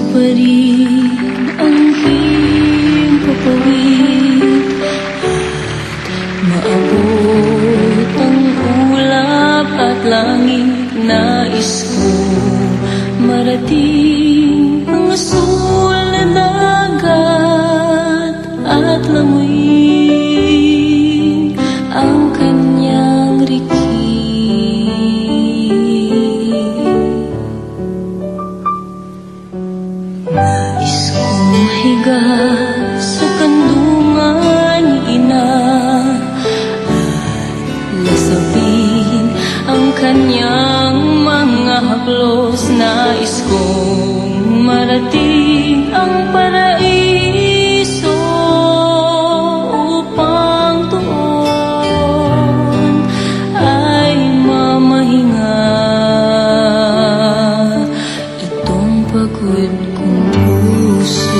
pa rin ang himpapawid at maabot ang ulap at langit. Nais ko marating ang asul na dagat at lamuin ang kanyang riking. Nais kong mahiga sa kandungan ni ina at lasapin ang kanyang mga haplos. Nais kong marating ang paraiso upang doon ay mamahinga itong pagod kong puso.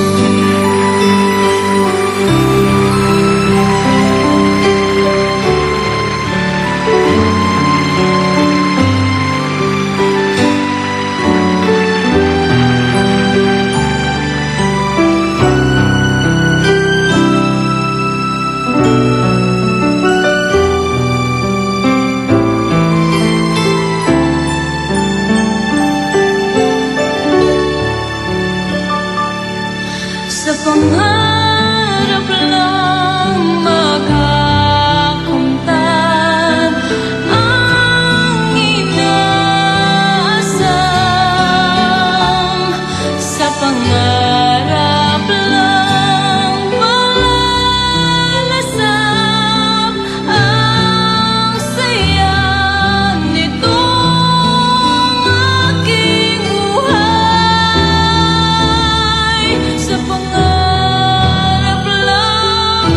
Sa pangarap lang makakamtan ang inaasam. Sa pangarap lang malasap ang saya nitong aking buhay. Sa pangarap lang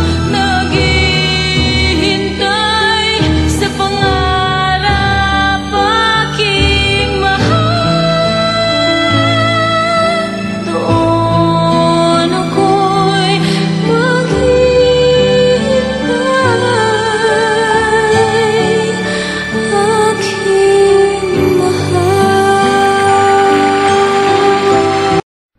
naghihintay, sa pangarap aking mahal. Doon ako'y maghihintay, aking mahal.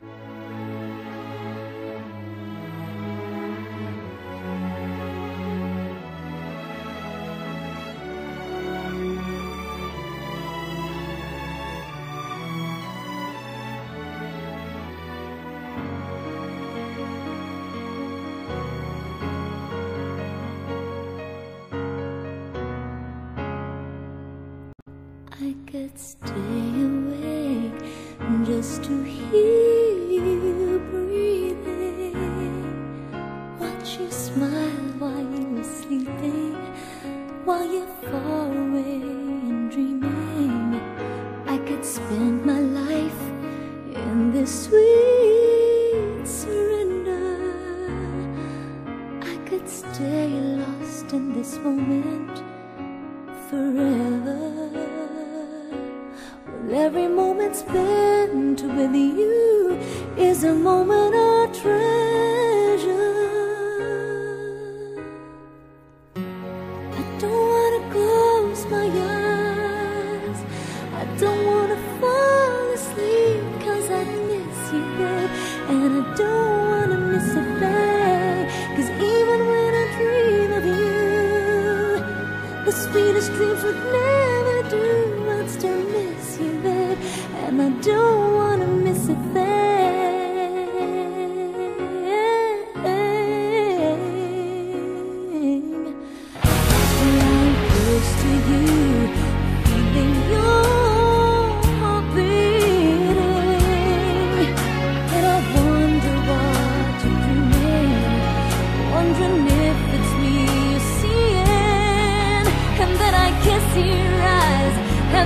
I could stay awake just to hear you breathing, watch you smile while you were sleeping, while you're far away and dreaming. I could spend my life in this sweet surrender. I could stay lost in this moment forever. Well, every moment spent with you is a moment I treasure. I don't wanna close my eyes, I don't wanna fall asleep, 'cause I miss you, babe, and I don't wanna miss a thing. 'Cause even when I dream of you, the sweetest dreams would never do. I'd still miss you, babe, and I don't wanna miss a thing. Lying close to you, feeling your heart beating, and I wonder what you're dreaming, wondering if it's me you're seeing. And then I kiss your eyes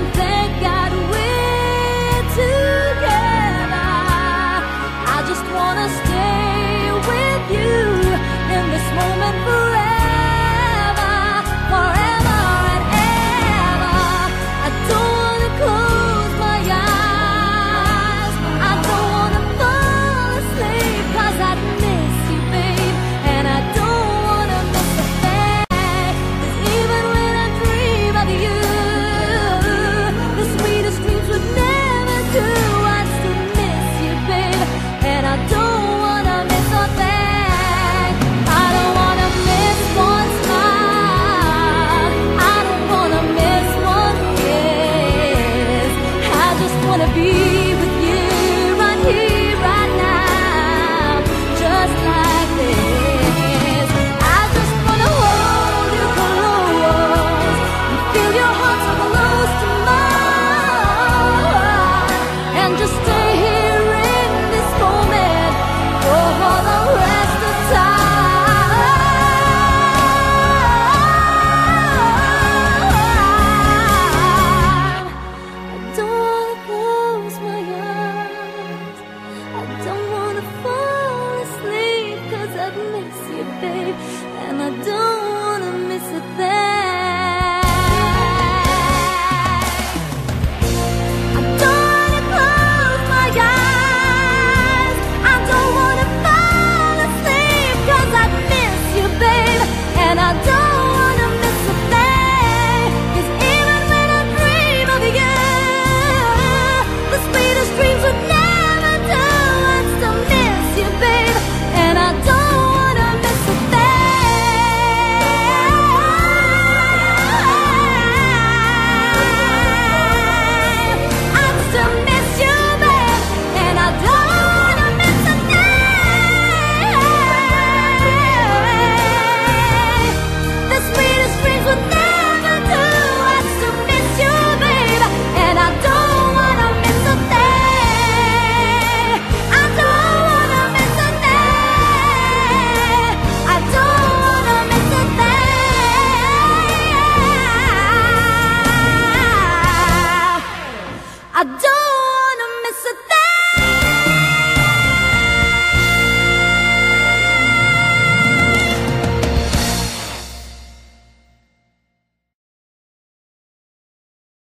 I don't